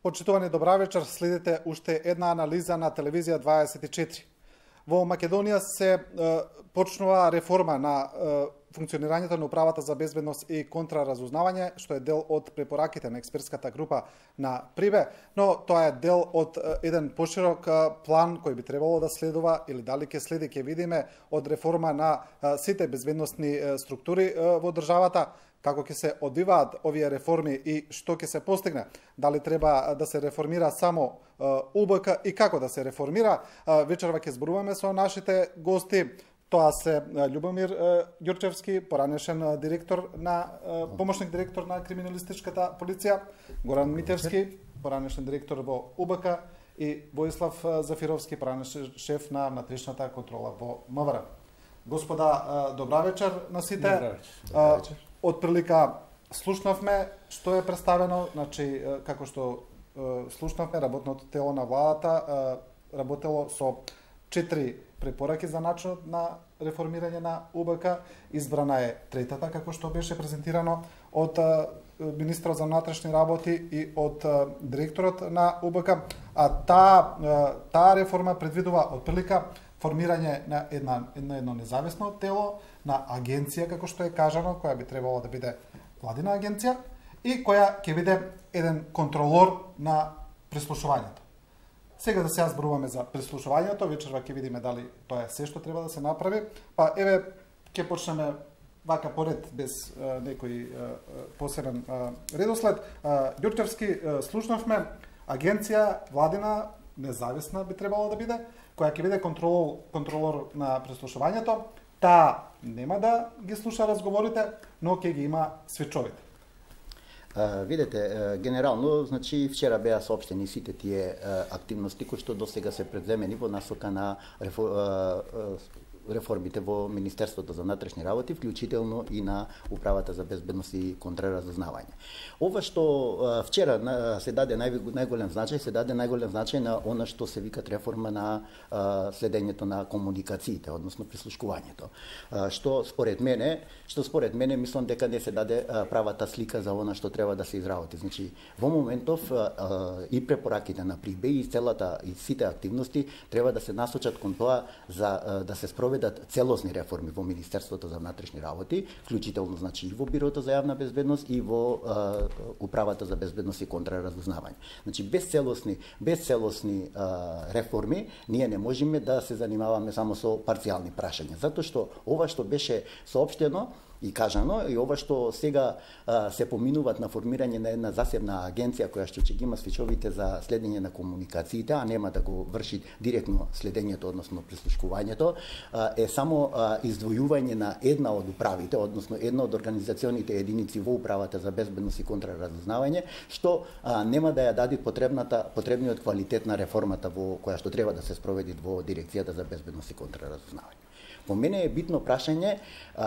Почитувани, добра вечер, следите уште една анализа на телевизија 24. Во Македонија се почнува реформа на функционирањето на управата за безбедност и контраразузнавање, што е дел од препораките на експертската група на Прибе, но тоа е дел од еден поширок план кој би требало да следува или дали ќе следи, ќе видиме, од реформа на сите безбедносни структури во државата, како ќе се одвиваат овие реформи и што ќе се постигне. Дали треба да се реформира само УБК и како да се реформира. Вечерва ќе зборуваме со нашите гости. Тоа се Љубомир Ѓурчевски, поранешен директор на помошник директор на криминалистичката полиција, Горан Митевски, поранешен директор во УБК и Воислав Зафировски, поранешен шеф на внатрешната контрола во МВР. Господа, добра вечер на сите. Добра вечер. Од прилика слушнавме што е представено, значи како што слушнавме, работното тело на владата работело со 4 препораки за начинот на реформирање на УБК. Избрана е третата, како што беше презентирано од министрот за внатрешни работи и од директорот на УБК. А таа реформа предвидува отприлика формирање на едно независно тело, на агенција, како што е кажано, која би требало да биде владина агенција и која ќе биде еден контролор на прислушувањето. Сега да се зборуваме за прислушувањето, вечерва ќе видиме дали тоа е се што треба да се направи. Па еве ќе почнеме вака поред без некој посебен редослед. Ѓурчевски, слушнавме, агенција владина независна би требало да биде, која ќе биде контролор на прислушувањето. Таа нема да ги слуша разговорите, но ќе ги има свечовите. Видете, генерално, значи вчера беа соопштени сите тие активности кои што досега се предземени во насока на реформите во Министерството за внатрешни работи, вклучително и на Управата за безбедност и контраразузнавање. Ова што вчера се даде најголем значај на она што се викат реформа на следењето на комуникациите, односно прислушкувањето. Што според мене мислам дека не се даде правата слика за она што треба да се изработи. Значи, во моментов и препораките на Прибе и сите активности треба да се насочат кон тоа за да се спроведат целосни реформи во Министерството за внатрешни работи, вклучително значи и во Бирото за јавна безбедност и во Управата за безбедност и контраразузнавање. Значи без целосни реформи ние не можеме да се занимаваме само со парцијални прашања, затоа што ова што беше соопштено и кажано, и ова што сега се поминуваат на формирање на една засебна агенција која што ќе ги има свечовите за следење на комуникациите, а нема да го врши директно следењето, односно прислушкувањето, е само издвојување на една од управите, односно една од организационите единици во Управата за безбедност и контраразузнавање, што нема да ја даде потребниот квалитет на реформата во која што треба да се спроведи во Дирекцијата за безбедност и контраразузнавање. По мене е битно прашање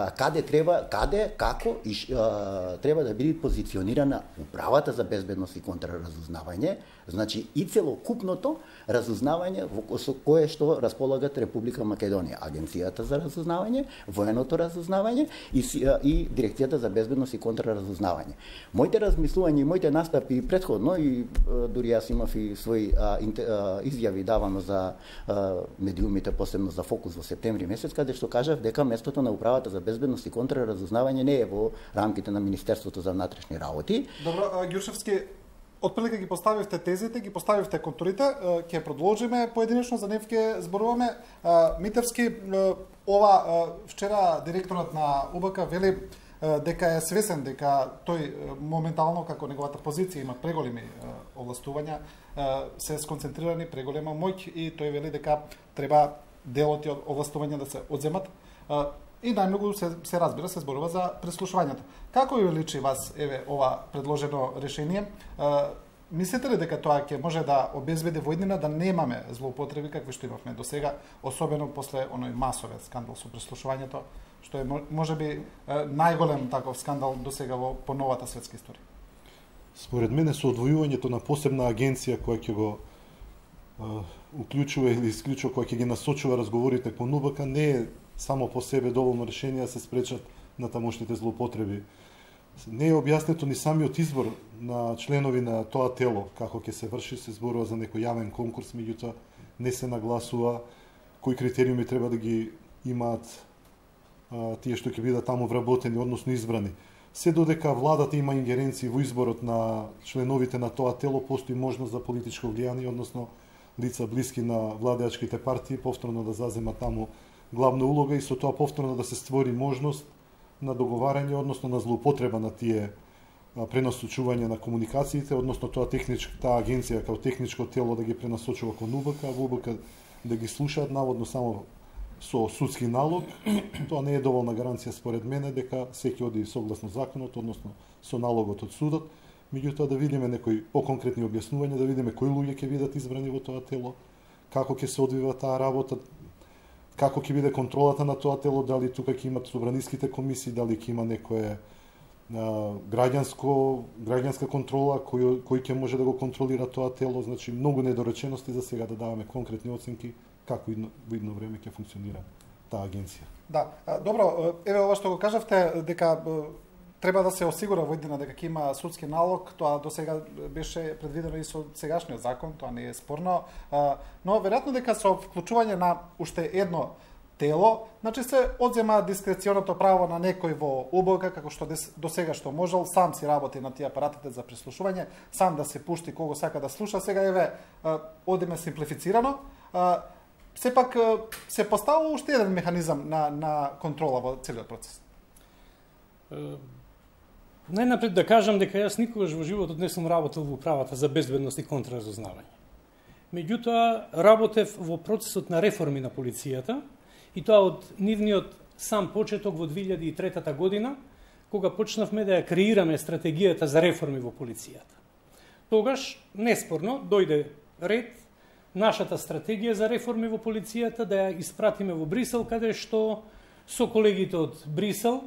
како треба да биде позиционирана Управата за безбедност и контраразузнавање, значи и целокупното разузнавање со кое што располагат Република Македонија, Агенцијата за разузнавање, военото разузнавање и Дирекцијата за безбедност и контраразузнавање. Моите размислувања и моите настапи претходно и дури јас имав и своји изјави давано за медиумите, посебно за Фокус во септември месец, каде што кажав дека местото на Управата за безбедност и контраразузнавање не е во рамките на Министерството за внатрешни работи. Добро, Ѓурчевски, отприлика ги поставивте тезите, ги поставивте контурите, ќе продолжиме поединечно, за нив ќе зборуваме. Митевски, вчера директорот на УБК вели дека е свесен дека тој моментално, како неговата позиција, има преголеми овластувања, се сконцентрирани преголема моќ и тој вели дека треба делот од овластувања да се одземат. И најмногу се разбира, се зборува за прислушувањето. Како ви личи вас ова предложено решение? Мислите ли дека тоа ќе може да обезбеди во иднина да немаме злоупотреби какви што имавме до сега, особено после оној масовен скандал со прислушувањето, што е можеби најголем таков скандал до сега во новата светска историја? Според мене со одвојувањето на посебна агенција која ќе го уклучува или исклучува, која ќе ги насочува разговорите кон УБК, не е само по себе доволно решение да се спречат натамошните злоупотреби Не е објаснето ни самиот избор на членови на тоа тело, како ќе се врши, се зборува за некој јавен конкурс, меѓутоа не се нагласува кои критериуми треба да ги имаат тие што ќе бидат таму вработени, односно избрани. Се додека владата има ингеренции во изборот на членовите на тоа тело, постои можност за политичко влијание, односно лица блиски на владеачките партии повторно да заземат таму главна улога и со тоа повторно да се створи можност на договарање, односно на злоупотреба на тие пренасочување на комуникациите, односно таа агенција како техничко тело да ги пренасочува кон УБК, а УБК да ги слушаат наводно само со судски налог. Тоа не е доволна гаранција според мене дека секи оди согласно законот, односно со налогот од судот. Меѓутоа да видиме некои поконкретни објаснувања, да видиме кои луѓе ќе бидат избрани во тоа тело, како ќе се одвива таа работа, како ќе биде контролата на тоа тело, дали тука ќе имат собраниските комисии, дали ќе има некое граѓанска контрола кој ќе може да го контролира тоа тело. Значи многу недоречености за сега да даваме конкретни оценки како во идно време ќе функционира таа агенција. Да, добро, еве ова што го кажавте дека треба да се осигура во иднина дека ќе има судски налог, тоа до сега беше предвидено и со сегашниот закон, тоа не е спорно, но веројатно дека со вклучување на уште едно тело, значи се одзема дискреционото право на некој во УБК, како што до сега што можел, сам си работи на тие апаратите за прислушување, сам да се пушти кого сака да слуша. Сега еве одиме симплифицирано. Сепак се поставува уште еден механизам на контрола во целиот процес. Најнапред да кажам дека јас никогаш во животот не сум работел во управата за безбедност и контраразузнавање. Меѓутоа, работев во процесот на реформи на полицијата, и тоа од нивниот сам почеток во 2003 година, кога почнавме да ја креираме стратегијата за реформи во полицијата. Тогаш, неспорно, дојде ред нашата стратегија за реформи во полицијата да ја испратиме во Брисел, каде што со колегите од Брисел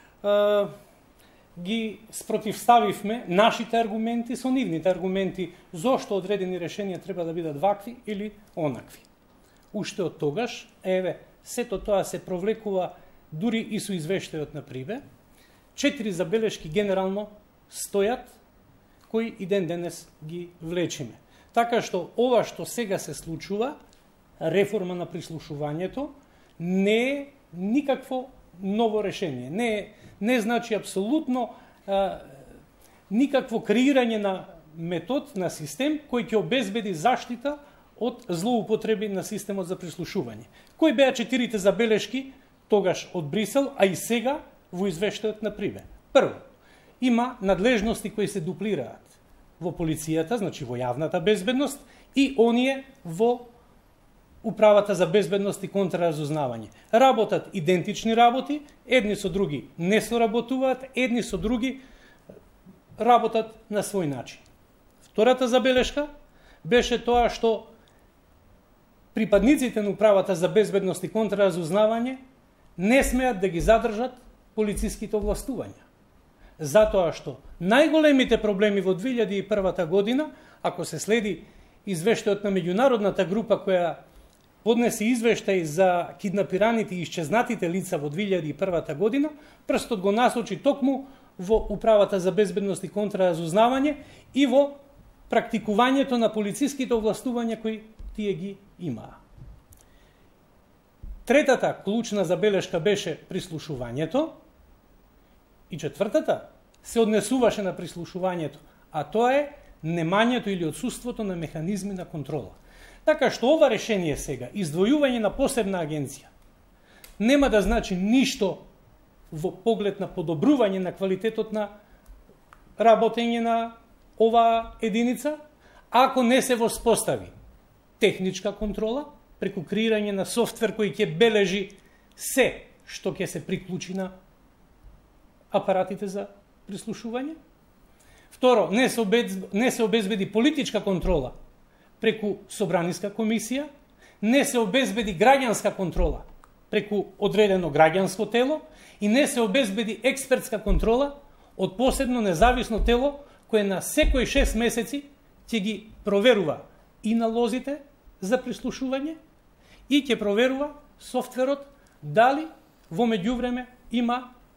ги спротивставивме нашите аргументи со нивните аргументи зошто одредени решенија треба да бидат вакви или онакви. Уште од тогаш, еве, сето тоа се провлекува дури и со извештајот на Прибе. 4 забелешки генерално стојат, кои и ден денес ги влечиме. Така што ова што сега се случува, реформа на прислушувањето, не е никакво ново решение. Не значи апсолутно никакво креирање на метод, на систем кој ќе обезбеди заштита од злоупотреби на системот за прислушување. Кои беа 4 забелешки тогаш од Брисел, а и сега во извештајот на Прибе? Прво, има надлежности кои се дуплираат во полицијата, значи во јавната безбедност, и оние во управата за безбедност и контраразузнавање. Работат идентични работи, едни со други не соработуваат, едни со други работат на свој начин. Втората забелешка беше тоа што припадниците на управата за безбедност и контраразузнавање не смеат да ги задржат полициските овластувања. Затоа што најголемите проблеми во 2001 година, ако се следи извештајот на меѓународната група која поднесе извештај за киднапираните и исчезнатите лица во 2001 година, прстот го насочи токму во управата за безбедност и контраразузнавање и во практикувањето на полициските овластувања кои тие ги имаа. Третата клучна забелешка беше прислушувањето и четвртата се однесуваше на прислушувањето, а тоа е немањето или отсуството на механизми на контрола. Така што ова решение сега, издвојување на посебна агенција, нема да значи ништо во поглед на подобрување на квалитетот на работење на оваа единица, ако не се воспостави техничка контрола, преку креирање на софтвер кој ќе бележи се што ќе се приклучи на апаратите за прислушување. Второ, не се обезбеди политичка контрола преку собраниска комисија, не се обезбеди граѓанска контрола преку одредено граѓанско тело и не се обезбеди експертска контрола од посебно независно тело кое на секој 6 месеци ќе ги проверува и налозите за прислушување и ќе проверува софтверот дали во меѓувреме има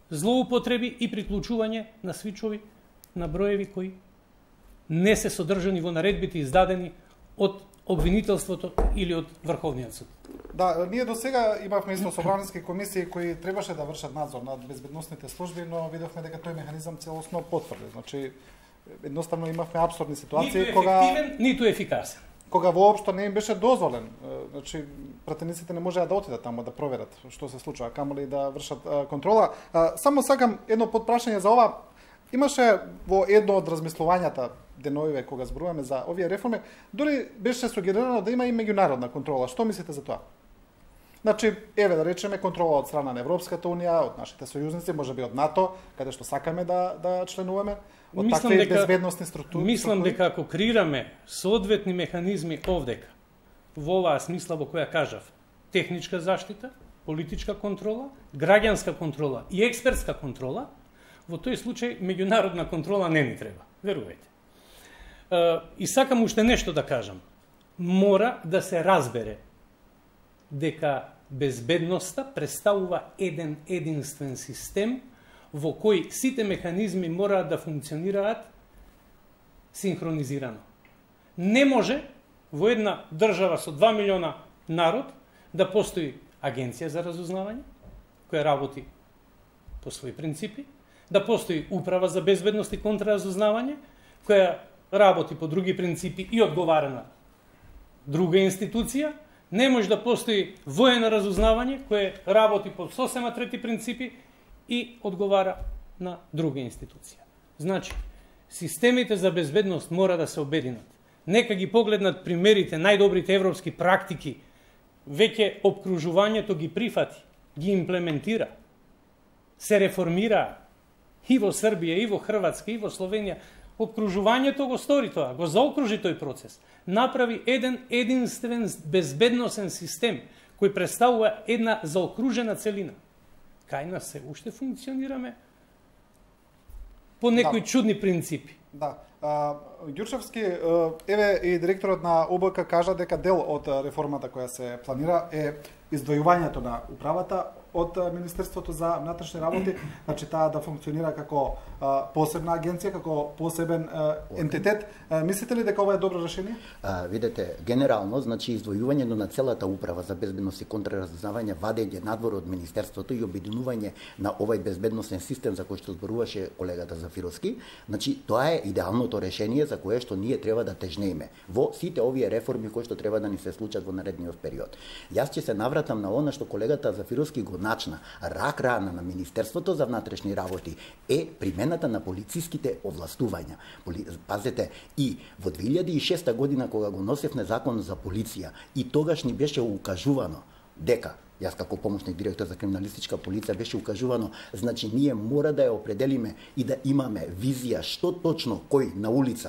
злоупотреби и приклучување на свичови на броеви кои не се содржани во наредбите издадени од обвинителството или од Врховниот суд. Да, ние до сега имавме исто собрански комисии кои требаше да вршат надзор над безбедносните служби, но видовме дека тој механизам целосно потврди. Значи, едноставно имавме апсурдни ситуации ниту ефикасен. Кога воопшто не им беше дозволен. Значи, пратениците не можеа да отидат таму да проверат што се случува, камоли да вршат контрола. Само сакам едно подпрашање за ова. Имаше во едно од размислувањата деновиве кога зборуваме за овие реформи, дури беше сугерирано да има и меѓународна контрола. Што мислите за тоа? Значи, еве да речеме контрола од страна на Европската унија, од нашите сојузници, можеби од НАТО, каде што сакаме да членуваме, од такви безбедносни структури. Мислам дека ако креираме соодветни механизми овдека, во оваа смисла во која кажав, техничка заштита, политичка контрола, граѓанска контрола и експертска контрола, во тој случај меѓународна контрола не ни треба, верувајте. И сакам уште нешто да кажам. Мора да се разбере дека безбедноста представува еден единствен систем во кој сите механизми мораат да функционираат синхронизирано. Не може во една држава со 2 милиона народ да постои агенција за разузнавање, која работи по своји принципи, да постои управа за безбедност и контраразузнавање, која работи по други принципи и одговара на друга институција, не може да постои воено разузнавање кое работи по сосема трети принципи и одговара на друга институција. Значи, системите за безбедност мора да се обединат. Нека ги погледнат примерите, најдобрите европски практики, веќе опкружувањето ги прифати, ги имплементира, се реформира и во Србија, и во Хрватска, и во Словенија. Опкружувањето го стори тоа, го заокружи тој процес. Направи еден единствен безбедносен систем кој представува една заокружена целина. Кај нас се уште функционираме по некои чудни принципи. Да. Ѓурчевски, еве и директорот на ОБК кажа дека дел од реформата која се планира е издвојувањето на управата од Министерството за внатрешни работи, значи таа да функционира како посебна агенција, како посебен ентитет. Мислите ли дека ова е добро решение? Видете, генерално, значи издвојувањето на целата управа за безбедност и контраразузнавање, вадење надвор од Министерството и обединување на овој безбедносен систем за кој што зборуваше колегата Зафировски, значи тоа е идеалното решение за кое што ние треба да тежнееме во сите овие реформи кои што треба да ни се случат во наредниот период. Јас ќе се навратам на она што колегата Зафировски го начна. Рак рана на Министерството за внатрешни работи е примената на полициските овластувања. Пазете, и во 2006 година кога го носевме закон за полиција, и тогаш ни беше укажувано дека јас како помошник директор за криминалистичка полиција беше укажувано, значи ние мора да ја определиме и да имаме визија што точно кој на улица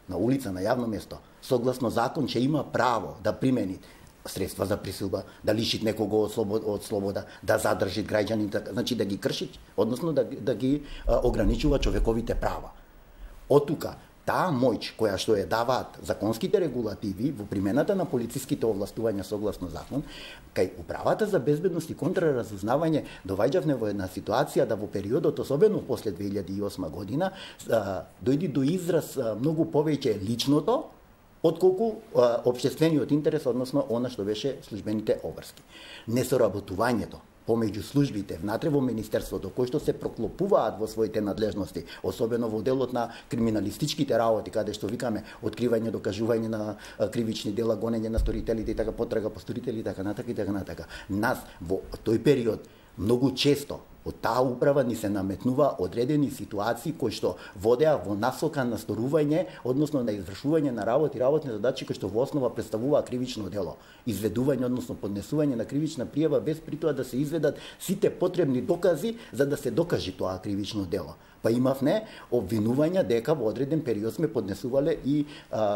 на јавно место, согласно закон ќе има право да примени средства за присилба, да лиши некого од слобода, да задржи граѓаните, значи да ги крши, односно да ги ограничува човековите права. Оттука, таа моќ која што ја даваат законските регулативи во примената на полициските овластувања согласно закон, кај управата за безбедност и контраразузнавање доваѓавме во една ситуација да во периодот, особено после 2008 година, дојди до израз многу повеќе личното, отколку општествениот интерес, односно она што беше службените обврски. Несоработувањето помеѓу службите внатре во Министерството, кои што се проклопуваат во своите надлежности, особено во делот на криминалистичките работи, каде што викаме откривање, докажување на кривични дела, гонење на сторителите и така, потрага по сторители и така натака. Нас во тој период многу често од таа управа ни се наметнува одредени ситуации кои што водеа во насока на сторување, односно на извршување на работни задачи кои што во основа представуваа кривично дело. Изведување, односно поднесување на кривична пријава без при тоа да се изведат сите потребни докази за да се докаже тоа кривично дело. Па имавме обвинувања дека во одреден период сме поднесувале и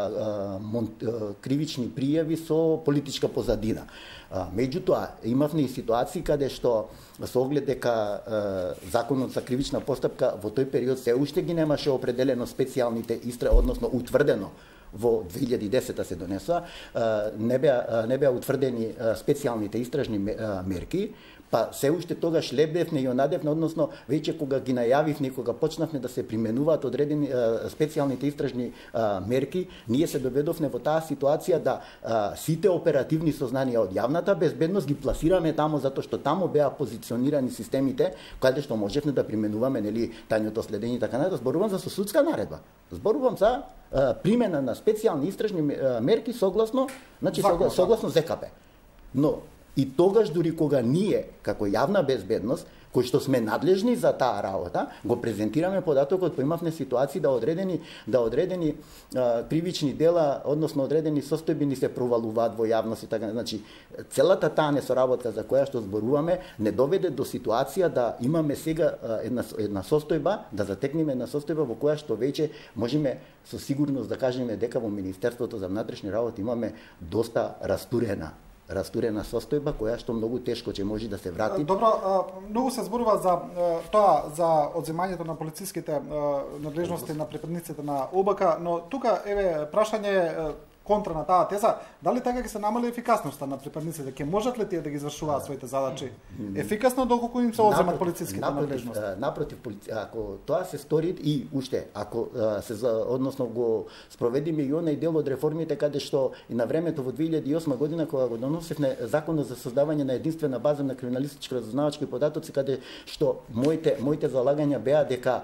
кривични пријави со политичка позадина. Меѓутоа, имавме и ситуации каде што со оглед дека законот за кривична постапка во тој период се уште ги немаше определено специјалните односно утврдено во 2010 се донесоа, не беа утврдени специјалните истражни мерки, Па се уште тогаш лебдевне и онадевне, односно веќе кога ги најавивме, кога почнавме да се применуваат одредени специјалните истражни мерки, ние се доведовме во таа ситуација да сите оперативни сознанија од јавната безбедност ги пласираме таму затоа што таму беа позиционирани системите каде што можевме да применуваме, нели, тајното следење и така натаму. Зборувам за судска наредба. Зборувам за примена на специјални истражни мерки согласно, значи согласно ЗКП. Но и тогаш дури кога ние како јавна безбедност кои што сме надлежни за таа работа, го презентираме податокот, па имавме ситуации да одредени кривични дела, односно одредени состојби ни се провалуваат во јавност и така. Значи, целата таа несоработка за која што зборуваме не доведе до ситуација да имаме сега една состојба, да затекнеме една состојба во која што веќе можеме со сигурност да кажеме дека во Министерството за внатрешни работи имаме доста растурена состојба која што многу тешко ќе може да се врати. Добро, многу се зборува за тоа, за одземањето на полициските надлежности на припадниците на ОБК, но тука еве прашање контра на таа теза, дали така ќе се намали ефикасноста на припадниците, ќе можат ли тие да ги извршуваат своите задачи ефикасно доколку им се одземат полициските надлежности? Напротив, ако тоа се стори и уште, ако односно го спроведиме и онај дел од реформите каде што и на времето во 2008 година кога го доносевме законот за создавање на единствена база на криминалистички разузнавачки податоци, каде што моите залагања беа дека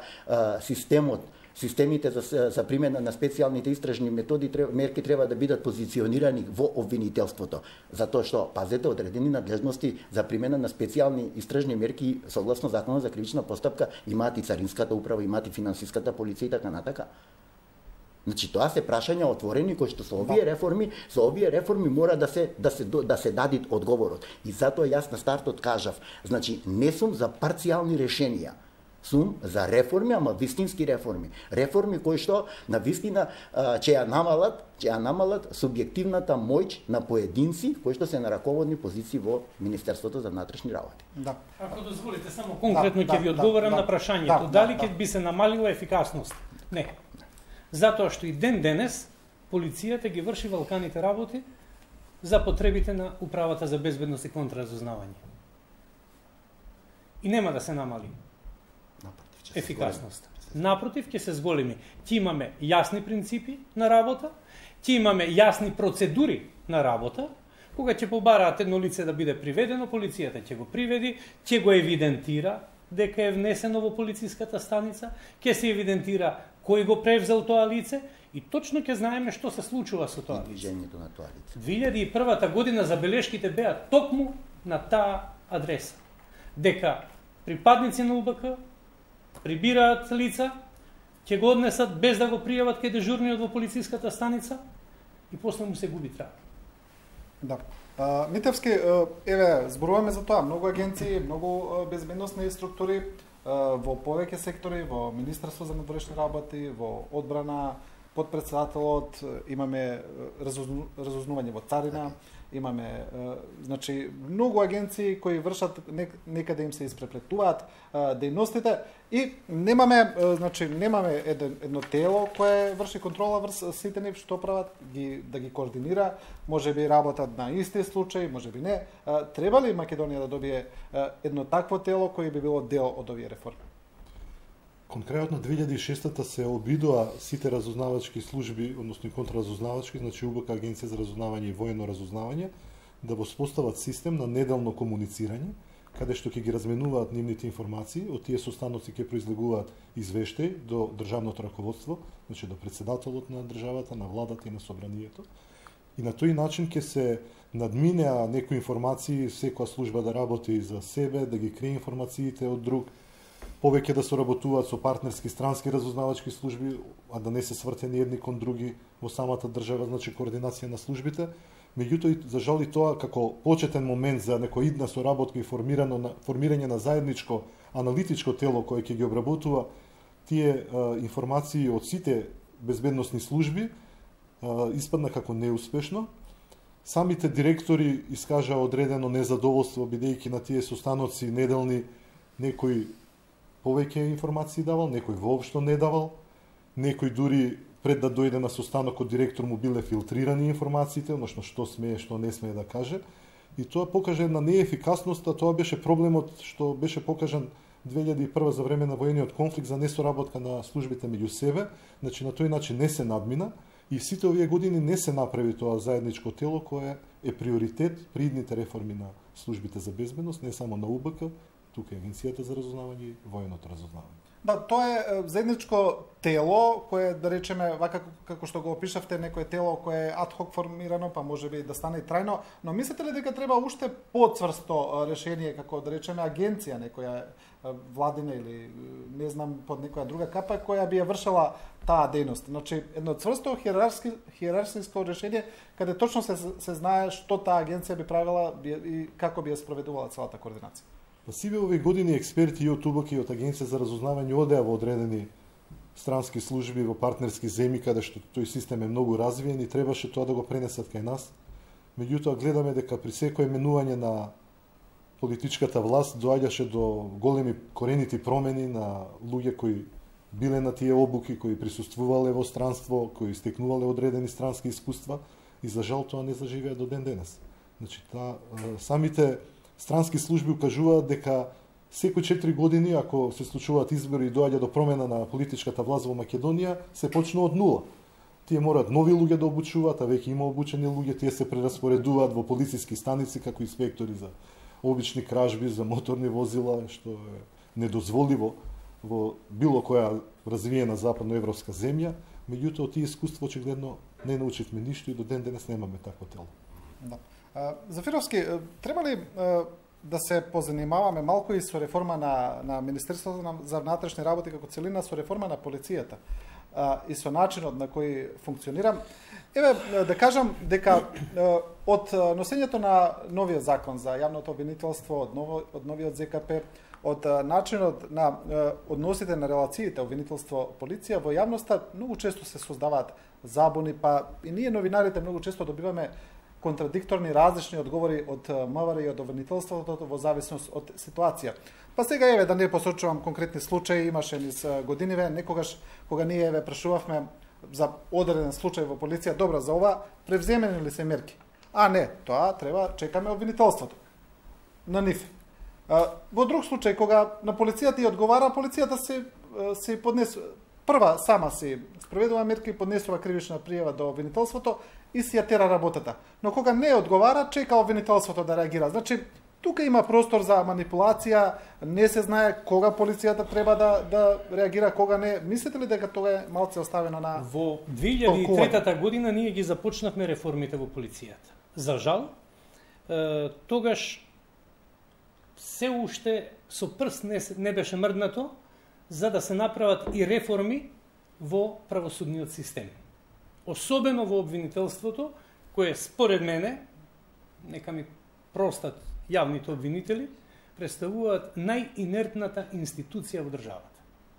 системите за примена на специјалните истражни методи мерки треба да бидат позиционирани во обвинителството, затоа што пазете одредени надлежности за примена на специјални истражни мерки согласно законот за кривична постапка имаат и царинската управа, имаат и финансиската полиција и така натака. Значи тоа се прашања отворени кои што со овие реформи мора да се даде одговорот. И затоа јас на стартот кажав, значи не сум за парцијални решенија. Сум за реформи, ама вистински реформи. Реформи кои што на вистина ќе ја намалат субјективната моќ на поединци кои што се на раководни позиции во Министерството за внатрешни работи. Да. Ако дозволите само конкретно ќе ви одговорам на прашањето, дали ќе би се намалила ефикасност? Не. Затоа што и ден денес полицијата ги врши валканите работи за потребите на Управата за безбедност и контраразузнавање. И нема да се намали ефикасност. Напротив, ќе се зголеми. Ќе имаме јасни принципи на работа, ќе имаме јасни процедури на работа. Кога ќе побараат едно лице да биде приведено, полицијата ќе го приведи, ќе го евидентира дека е внесено во полициската станица, ќе се евидентира кој го превзел тоа лице и точно ќе знаеме што се случува со тоа лице. Движењето на тоа лице. 2001 година забелешките беа токму на таа адреса. Дека припадници на УБК прибираат лица, ќе го однесат без да го пријават кај дежурниот во полициската станица и после му се губи трага. Да. Митевски, еве, зборуваме за тоа, многу агенции, многу безбедносни структури во повеќе сектори, во Министерство за внатрешни работи, во одбрана, подпредседателот, имаме разузнување во царина, имаме значи многу агенции кои вршат некаде им се испреплетуваат дејностите и немаме едно тело кое врши контрола врз сите нив што прават, да ги координира, можеби работат на исти случаи, можеби не. Треба ли Македонија да добие едно такво тело кој би било дел од овие реформи? Конкретно 2006-та се обидоа сите разузнавачки служби, односно и контраразузнавачки, значи УБК, Агенција за разузнавање и воено разузнавање, да воспостават систем на неделно комуницирање, каде што ќе ги разменуваат нивните информации, од тие состаноци ќе произлегуваат извештаи до државното раководство, значи до председателот на државата, на владата и на собранието. И на тој начин ќе се надминеа некои информации, секоја служба да работи за себе, да ги крие информациите од друг, повеќе да соработуваат со партнерски странски разузнавачки служби, а да не се свртени едни кон други во самата држава, значи координација на службите. Меѓутоа, за жал и тоа како почетен момент за некоја идна соработка и формирање на заедничко аналитичко тело кое ќе ги обработува тие информации од сите безбедносни служби, испадна како неуспешно. Самите директори искажаа одредено незадоволство бидејќи на тие состаноци неделни некој повеќе информации давал, некој воопшто не давал, некој дури пред да дојде на состанок од директор му биле филтрирани информациите, односно што смее, што не смее да каже. И тоа покажа една неефикасност, а тоа беше проблемот што беше покажан 2001 за време на воениот конфликт за несоработка на службите меѓу себе, значи на тој начин не се надмина и сите овие години не се направи тоа заедничко тело кое е приоритет при идните реформи на службите за безбедност, не само на УБК, тука е Агенцијата за разузнавање и военото разузнавање. Да, тоа е заедничко тело кое, да речеме, вака како што го опишавте, некое тело кое е адхок формирано, па можеби да стане и трајно, но мислите ли дека треба уште поцврсто решение, како да речеме агенција, некоја владина или не знам под некоја друга капа која би ја вршала таа дејност? Значи, едно цврсто хиерархиско решение каде точно се знае што таа агенција би правила и како би ја спроведувала целата координација. Па сиве овие години експерти и од УБК и од Агенција за разузнавање одеа во одредени странски служби во партнерски земји каде што тој систем е многу развиен и требаше тоа да го пренесат кај нас. Меѓутоа гледаме дека при секое менување на политичката власт доаѓаше до големи коренити промени на луѓе кои биле на тие обуки, кои присуствувале во странство, кои стекнувале одредени странски искуства и за жал тоа не заживеа до ден денес. Значи, самите странски служби укажуваат дека секој 4 години, ако се случуваат избори и доаѓа до промена на политичката власт во Македонија, се почнува од нула. Тие мораат нови луѓе да обучуваат, а веќе има обучени луѓе, тие се прераспоредуваат во полициски станици како инспектори за обични кражби, за моторни возила, што е недозволиво во било која развиена западноевропска земја. Меѓутоа, тие искуства очигледно не научивме ништо и до ден денес немаме такво тело. Да. Зафировски, треба ли да се позанимаваме малку и со реформа на Министерството за внатрешни работи како целина, со реформа на полицијата и со начинот на кој функционира? Еве, да кажам дека од носењето на новиот закон за јавното обвинителство, од новиот ЗКП, од начинот на односите на релациите обвинителство полиција во јавноста, многу често се создаваат забуни, па и ние новинарите многу често добиваме контрадикторни, различни одговори од МВР и од обвинителството во зависност од ситуација. Па сега еве да не посочувам конкретни случаи, имаше низ годиниве, некогаш кога ние еве прашувавме за одреден случај во полиција, добро, за ова превземени ли се мерки? А не, тоа треба чекаме обвинителството на нив. Во друг случај кога на полицијата и одговара, полицијата се прва сама се спроведува мерки, поднесува кривична пријава до обвинителството и си ја тера работата. Но кога не одговара, чека обвинителството да реагира. Значи, тука има простор за манипулација, не се знае кога полицијата треба да реагира, кога не. Мислите ли дека тоа е малце оставено на Во 2003 година ние ги започнавме реформите во полицијата. За жал, тогаш се уште со прст не беше мрднато за да се направат и реформи во правосудниот систем. Особено во обвинителството, кое според мене, нека ми простат јавните обвинители, представуваат најинертната институција во државата.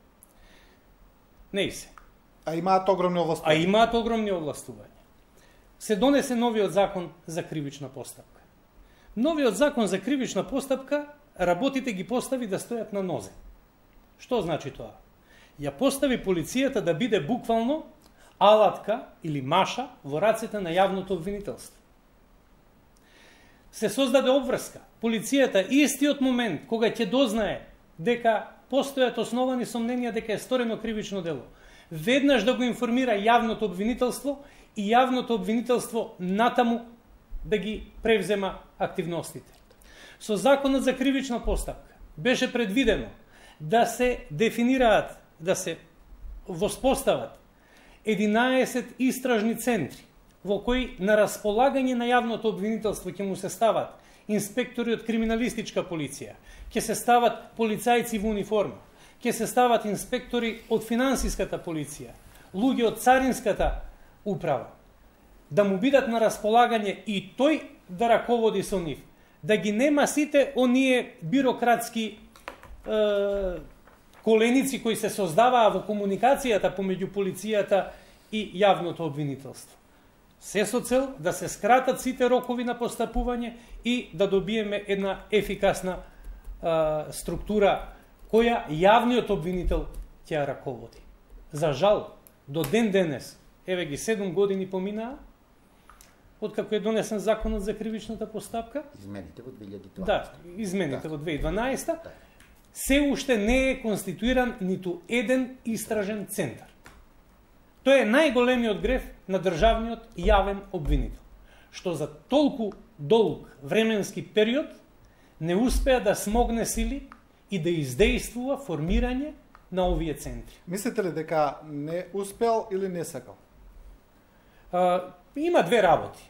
Не и се. А имаат огромни овластувања. Се донесе новиот закон за кривична постапка. Новиот закон за кривична постапка работите ги постави да стојат на нозе. Што значи тоа? Ја постави полицијата да биде буквално алатка или маша во рацете на јавното обвинителство. Се создаде обврска. Полицијата истиот момент кога ќе дознае дека постојат основани сомненија дека е сторено кривично дело, веднаш да го информира јавното обвинителство и јавното обвинителство натаму да ги превзема активностите. Со законот за кривична постапка беше предвидено да се дефинираат, да се воспостават 11 истражни центри во кои на располагање на јавното обвинителство ќе му се стават инспектори од криминалистичка полиција, ќе се стават полицајци во униформа, ќе се стават инспектори од финансиската полиција, луѓе од царинската управа, да му бидат на располагање и тој да раководи со нив, да ги нема сите оние бирократски коленици кои се создаваа во комуникацијата помеѓу полицијата и јавното обвинителство. Се со цел да се скратат сите рокови на постапување и да добиеме една ефикасна структура која јавниот обвинител ќе ја раководи. За жал, до ден денес, еве ги 7 години поминаа, откако е донесен законот за кривичната постапка. Измените во 2012. Да, измените во 2012. Се уште не е конституиран ниту еден истражен центар. Тој е најголемиот греф на државниот јавен обвинител, што за толку долг временски период не успеа да смогне сили и да издействува формирање на овие центри. Мислите ли дека не успел или не сакал? Има две работи.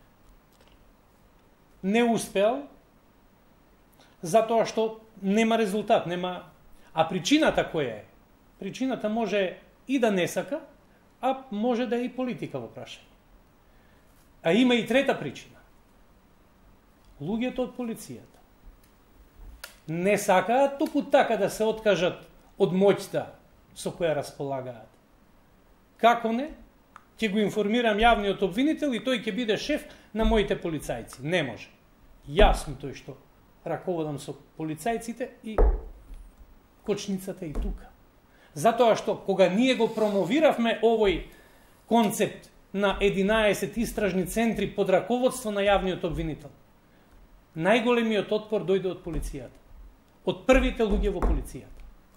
Не успел затоа што нема резултат, нема. А причината која е? Причината може и да не сака, а може да е и политика во прашање. А има и трета причина. Луѓето од полицијата не сакаат туку така да се откажат од моќта со која располагаат. Како не? Ќе го информирам јавниот обвинител и тој ќе биде шеф на моите полицајци. Не може. Јас сум тој што раководам со полицајците и кочницата и тука. Затоа што кога ние го промовиравме овој концепт на 11 истражни центри под раководство на јавниот обвинител, најголемиот отпор дојде од полицијата. Од првите луѓе во полицијата.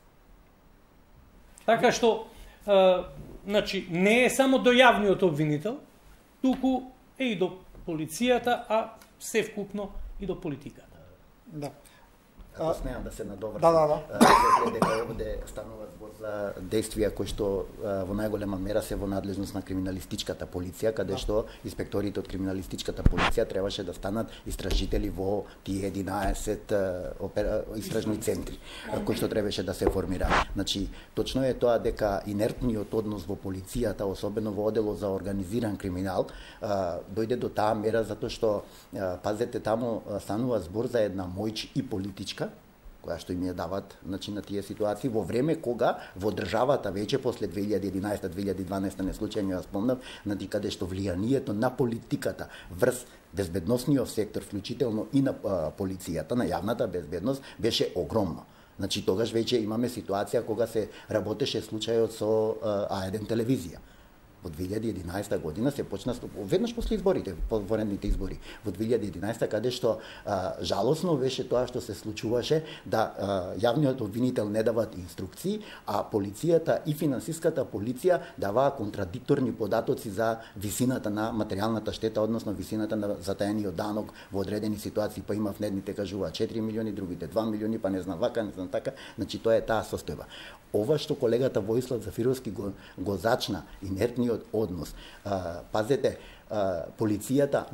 Така што, значи, не е само до јавниот обвинител, туку е и до полицијата, а се вкупно и до политиката. Да. Ако смеам да се надовршам. Да. Дека овде станува збор за действија кои што во најголема мера се во надлежност на криминалистичката полиција, каде што инспекторите од криминалистичката полиција требаше да станат истражители во тие 11 истражни центри кои што требаше да се формираат. Значи, точно е тоа дека инертниот однос во полицијата, особено во оделот за организиран криминал, дојде до таа мера затоа што пазете таму станува збор за една моќ и политичка која што им ја дават, значи, на тие ситуации во време кога во државата веќе после 2011-2012 не случајно ја спомнав, на каде што влијанието на политиката врз безбедносниот сектор, вклучително и на полицијата, на јавната безбедност, беше огромно. Значи, тогаш веќе имаме ситуација кога се работеше случајот со А1 телевизија. Во 2011 година се почна веднаш после изборите, военните избори. Во 2011 каде што жалосно беше тоа што се случуваше да јавниот обвинител не дават инструкции, а полицијата и финансиската полиција даваа контрадикторни податоци за висината на материјалната штета, односно висината на затаениот данок во одредени ситуации, па има внедните кажува 4 милиони, другите 2 милиони, па не знам вака, не знам така, значи тоа е таа состојба. Ова што колегата Воислав Зафировски го зачна, инертниот однос. Пазете, полицијата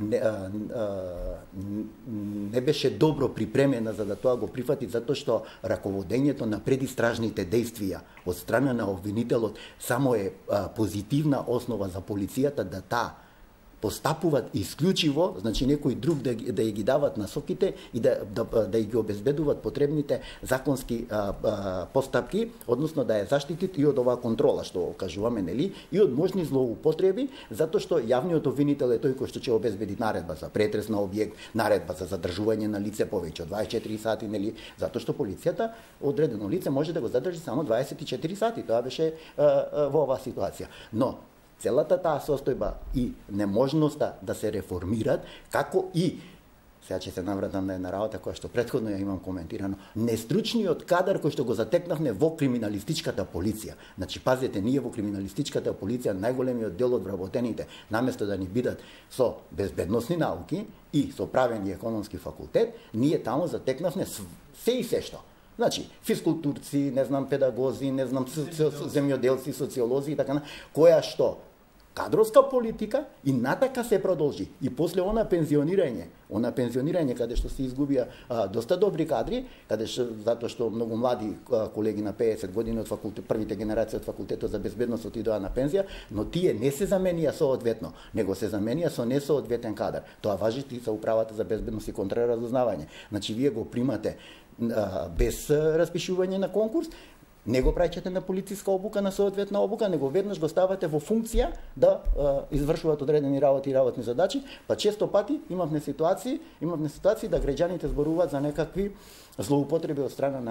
не беше добро припремена за да тоа го прифати, затоа што раководењето на предистражните действија од страна на обвинителот само е позитивна основа за полицијата да таа постапуваат исклучиво, значи некој друг да ги дават насоките и да ги обезбедуваат потребните законски постапки, односно да ја заштитит и од оваа контрола што кажуваме, нели, и од можни злоупотреби, затоа што јавниот обвинител е тој кој што ќе обезбеди наредба за претрес на објект, наредба за задржување на лице повеќе од 24 сати, нели, затоа што полицијата одредено лице може да го задржи само 24 сати. Тоа беше во оваа ситуација. Но целата таа состојба и неможноста да се реформираат, како и, сега ќе се навратам на една работа која што претходно ја имам коментирано, нестручниот кадар кој што го затекнавме во криминалистичката полиција. Значи, пазете, ние во криминалистичката полиција, најголемиот дел од вработените, наместо да ни бидат со безбедносни науки и со правен и економски факултет, ние таму затекнавме се и се што. Значи, физкултурци, не знам, педагози, не знам, земјоделци, социолози и така, која што кадровска политика и натака се продолжи. И после она пензионирање каде што се изгубија доста добри кадри, каде што затоа што многу млади колеги на 50 години од факултет, првите генерации од факултетот за безбедност отидоа на пензија, но тие не се заменија соодветно, него се заменија со несоодветен кадар. Тоа важи и за управата за безбедност и контраразузнавање. Значи, вие го примате без распишување на конкурс, не го праќате на полициска обука, на соодветна обука, него веднаш го ставате во функција да извршуваат одредени работи и работни задачи, па често пати имавме ситуации да граѓаните зборуваат за некакви злоупотреби од страна на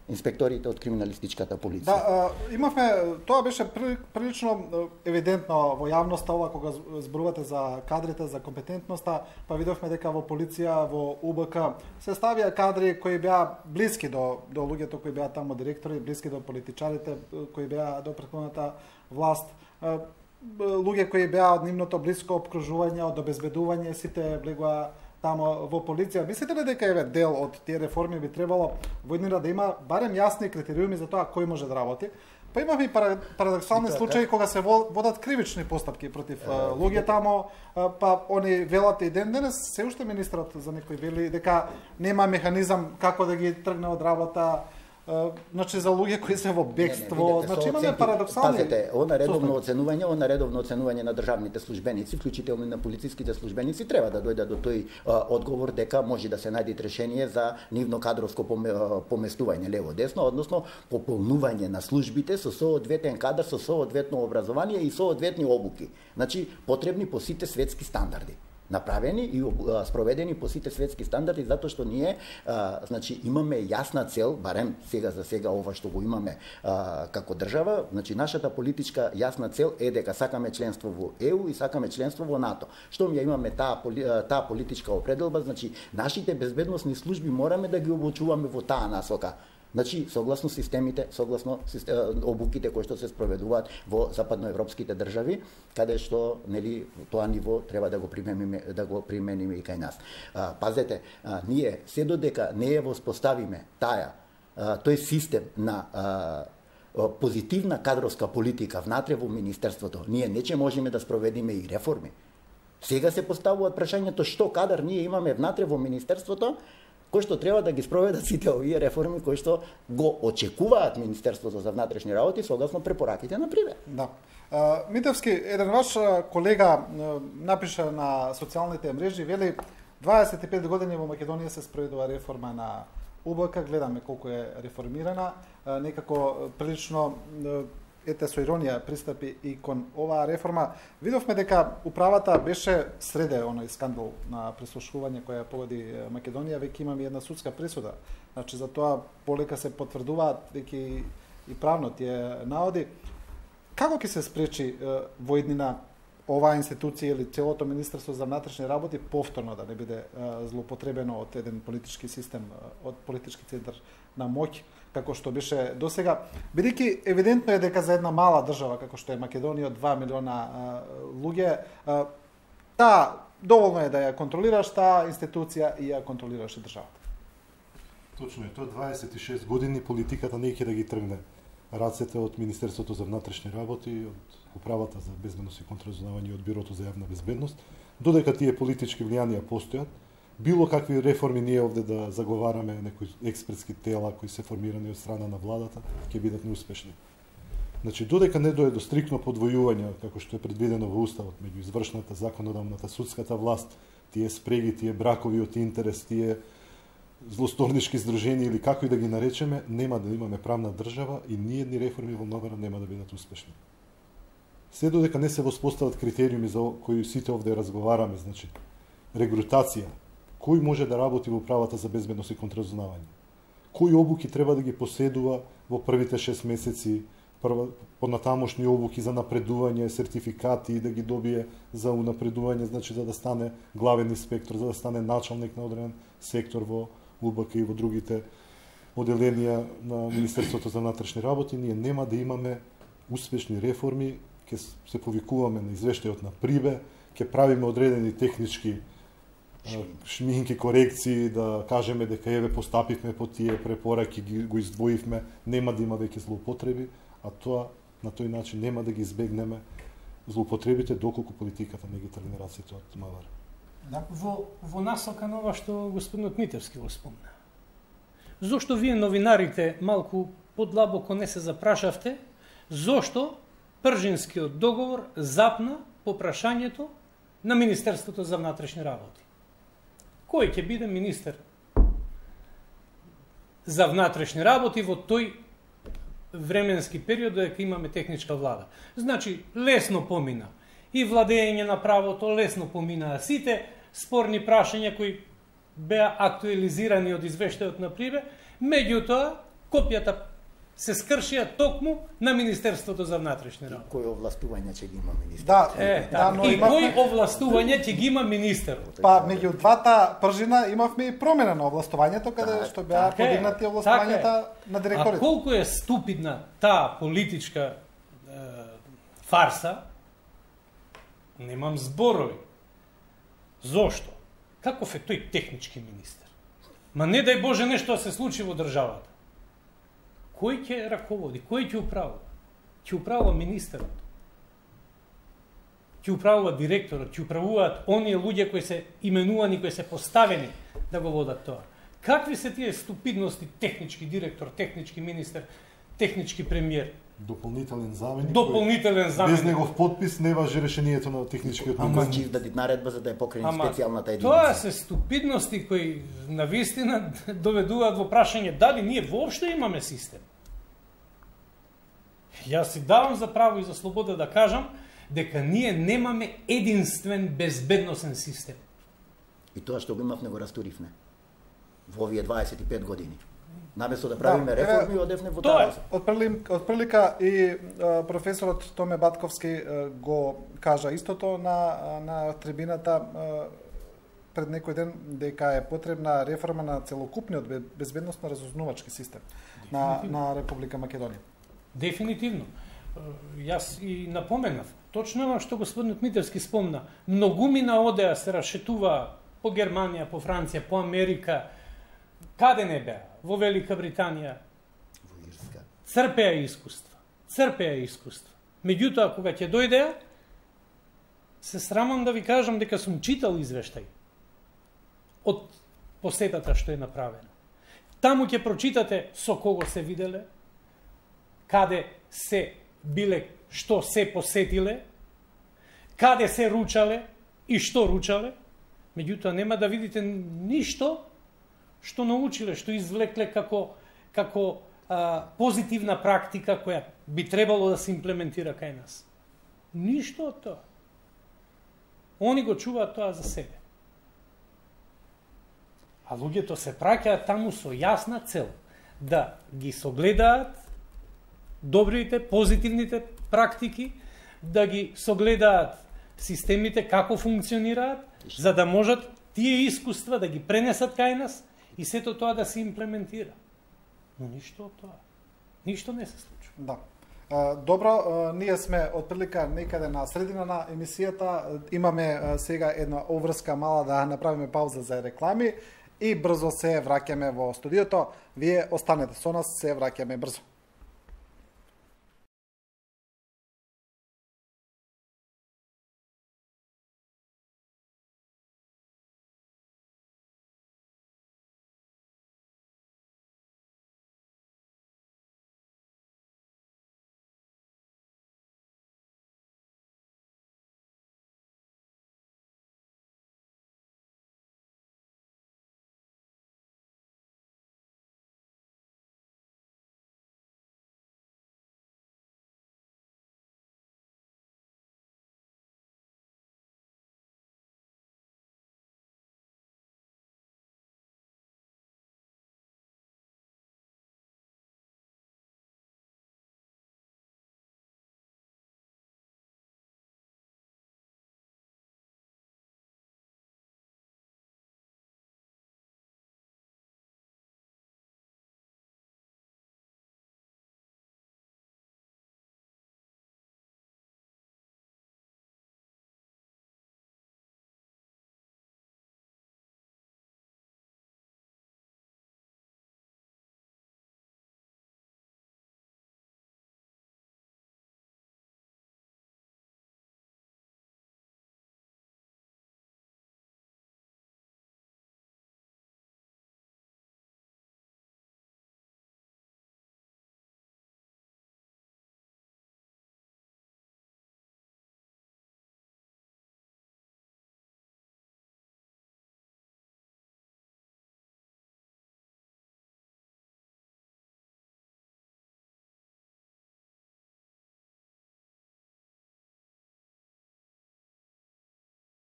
инспекторите од криминалистичката полиција. Да, имавме, тоа беше прилично евидентно во јавноста, ова кога зборувате за кадрите, за компетентноста, па видовме дека во полиција, во УБК се ставија кадри кои беа блиски до луѓето кои беа таму директори, блиски до политичарите кои беа до претходната власт, луѓе кои беа од нивното блиско обкружување, од обезбедување, сите влегоа тамо во полиција. Мислите ли дека еве дел од тие реформи би требало во еднина да има барем јасни критериуми за тоа кој може да работи? Па имаме и парадоксални случаи кога се водат кривични постапки против луѓе тамо, па они велат и ден денес се уште министрот за некој вели дека нема механизам како да ги тргне од работа. Значи за луѓе кои се во бегство, значи имаме парадоксални. Пазете, она редовно оценување на државните службеници, вклучително и на полициските службеници, треба да дојде до тој одговор дека може да се најде решение за нивно кадровско поместување лево-десно, односно пополнување на службите со соодветен кадар, со соодветно образование и соодветни обуки. Значи потребни по сите светски стандарди. Направени и спроведени по сите светски стандарди, затоа што ние значи имаме јасна цел, барем сега за сега ова што го имаме како држава, значи нашата политичка јасна цел е дека сакаме членство во ЕУ и сакаме членство во НАТО. Што ми ја имаме таа политичка определба, значи нашите безбедносни служби мораме да ги обучуваме во таа насока. Значи, согласно системите, согласно обуките кои што се спроведуваат во западноевропските држави, каде што нели тоа ниво треба да го примениме и кај нас. Пазете, ние се додека не ја воспоставиме тој систем на позитивна кадровска политика внатре во министерството, ние не ќе можеме да спроведиме и реформи. Сега се поставува прашањето што кадар ние имаме внатре во министерството, кои што треба да ги спроведат сите овие реформи кои што го очекуваат Министерството за внатрешни работи согласно препораките на ПРИВЕ. Да. Митевски, еден ваш колега напиша на социјалните мрежи, вели 25 години во Македонија се спроведува реформа на УБК, гледаме колку е реформирана, некако прилично со иронија пристапи и кон оваа реформа. Видовме дека управата беше среде оној скандал на прислушување која погоди Македонија, веќе имаме една судска присуда. Значи за тоа полека се потврдуваат веќе и правно тие наводи. Како ќе се спречи во еднина оваа институција или целото Министерство за внатрешни работи повторно да не биде злоупотребено од еден политички систем, од политички центар на моќ, како што беше досега, бидејќи евидентно е дека за една мала држава како што е Македонија од 2 милиона луѓе, доволно е да ја контролираш таа институција и ја контролираш и државата. Точно е, тоа 26 години политиката не ќе да ги тргне рацете од Министерството за внатрешни работи, од Управата за безбедност и контраразузнавање и од Бирото за јавна безбедност, додека тие политички влијанија постојат. Било какви реформи ние овде да заговараме, некои експертски тела кои се формирани од страна на владата, ќе бидат неуспешни. Значи, додека не дое до стрикно подвојување, како што е предвидено во Уставот, меѓу извршната, законодавната, судската власт, тие спреги, тие бракови од интерес, тие злосторнички здруженија или како и да ги наречеме, нема да имаме правна држава и ниедни реформи во МВР нема да бидат успешни. Се додека не се воспостават критериуми за кои сите овде разговараме, значи, регрутација, кој може да работи во Управата за безбедност и контраразузнавање, кои обуки треба да ги поседува во првите 6 месеци, понатамошни обуки за напредување, сертификати да ги добие за унапредување, значи за да стане главен инспектор, за да стане началник на одреден сектор во УБК и во другите оделенија на Министерството за внатрешни работи, ние нема да имаме успешни реформи, ќе се повикуваме на извештајот на ПРИВЕ, ќе правиме одредени технички шминки, корекции, да кажеме дека еве постапивме по тие препораки, го издвоивме, нема да има веќе злоупотреби, а тоа на тој начин нема да ги избегнеме злоупотребите доколку политиката не ги тргне рацете од МВР. Да. Во насока на ова што господинот Митевски го спомна. Зошто вие новинарите малку подлабоко не се запрашавте, зошто Пржинскиот договор запна по прашањето на Министерството за внатрешни работи? Кој ќе биде министер за внатрешни работи во тој временски период дека имаме техничка влада? Значи, лесно помина и владење на правото, лесно поминаа сите спорни прашања кои беа актуализирани од извештајот на ПРИВЕ, меѓутоа, копијата се скршија токму на Министерството за внатрешни работи. Кој овластување ќе ги има министер? Да, но и имавме... кој овластување ќе ги има министерот? Па, меѓу двата пржина имавме и промена на овластувањето, каде што беа подигнати овластувањата на директорите. А колку е ступидна таа политичка фарса, немам зборови. Зошто? Каков е тој технички министер? Ма не дај Боже нешто да се случи во државата. Кој ќе раководи? Кој ќе управува? Ќе управува министерот. Ќе управува директорот, ќе управуваат оние луѓе кои се именувани, кои се поставени да го водат тоа. Какви се тие ступидности технички директор, технички министер, технички премиер? Дополнителен заменик. Без негов подпис не важи решението на техничкиот министер. Ама ќе издадат наредба за да ја покрени специјалната единица. Тоа се ступидности кои навистина доведуваат во прашање дали ние воопшто имаме систем. Јас си давам за право и за слобода да кажам дека ние немаме единствен безбедносен систем. И тоа што го имавме го растуривме во овие 25 години. Наместо да правиме реформи, одевне во тоа. Отприлика и професорот Томе Батковски го кажа истото на трибината пред некој ден, дека е потребна реформа на целокупниот безбедносно разузнавачки систем на Република Македонија. Дефинитивно. Јас и напоменав. Точно оно што господинот Митерски спомна. Многумина одеа се расшетува по Германија, по Франција, по Америка. Каде не беа? Во Велика Британија. Во Ирска. Црпеа искуства. Меѓутоа, кога ќе дојдеа, се срамам да ви кажам дека сум читал извештај од посетата што е направена. Таму ќе прочитате со кого се виделе, каде се биле, што се посетиле, каде се ручале и што ручале, меѓутоа нема да видите ништо што научиле, што извлекле како позитивна практика која би требало да се имплементира кај нас. Ништо од тоа. Они го чуваат тоа за себе. А луѓето се праќаат таму со јасна цел да ги согледаат добрите, позитивните практики, да ги согледаат системите како функционираат, за да можат тие искуства да ги пренесат кај нас и сето тоа да се имплементира. Но ништо од тоа. Ништо не се случува. Да. Добро, ние сме отприлика некаде на средина на емисијата. Имаме сега една обврска мала да направиме пауза за реклами и брзо се враќаме во студиото. Вие останете со нас, се враќаме брзо.